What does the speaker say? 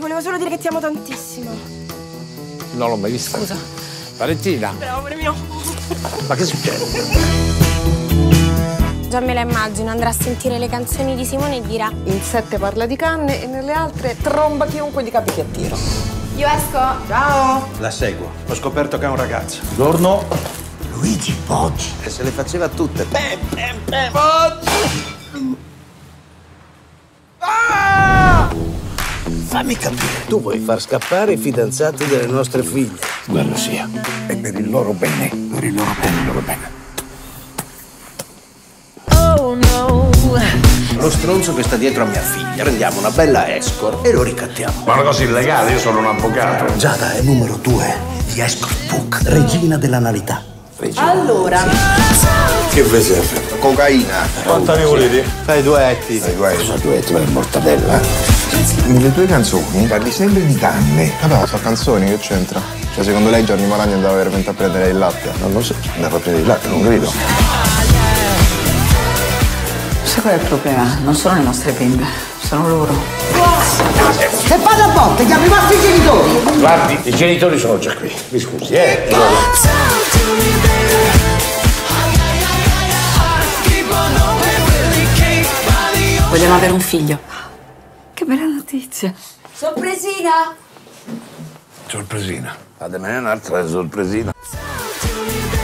volevo solo dire che ti amo tantissimo. Non l'ho mai vista. Scusa. Valentina. Bravo, amore mio. Ma che succede? Già me la immagino, andrà a sentire le canzoni di Simone e dirà: in 7 parla di canne e nelle altre tromba chiunque gli capiti a tiro. io esco. Ciao! La seguo. Ho scoperto che è un ragazzo. Buongiorno. Luigi Poggi. E se le faceva tutte. Bam, bam, bam. Poggi! Ah! Fammi capire. Tu vuoi far scappare i fidanzati delle nostre figlie? Quello sia. È per il loro bene. Per il loro bene, il loro bene. Oh no! Lo stronzo che sta dietro a mia figlia. Prendiamo una bella escort e lo ricattiamo. Ma una cosa illegale, io sono un avvocato. Giada è numero 2 di Escort Book, regina dell'analità. Allora, Che vedete? Cocaina. Quanta ne volete? Fai duetti. Cosa duetti per mortadella? Nelle tue canzoni parli sempre di canne. Vabbè, sono canzoni, che c'entra? Cioè, secondo lei Gianni Moragno andava veramente a prendere il latte? Non lo so, andava a prendere il latte, non credo. Sai qual è il problema? Non sono le nostre bimbe, sono loro. Se fate a botte, chiami i vostri genitori! Guardi, i genitori sono già qui. Mi scusi, Vogliamo avere un figlio. Che bella notizia. Sorpresina! Sorpresina. Fatemene un'altra sorpresina.